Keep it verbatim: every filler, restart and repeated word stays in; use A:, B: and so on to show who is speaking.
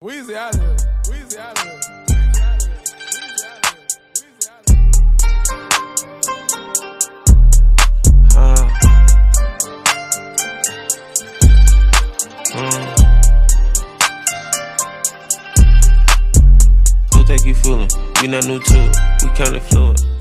A: Weezy out here. Weezy out here.
B: Uh, um, who think you fooling? We not new to it, we kinda fluid.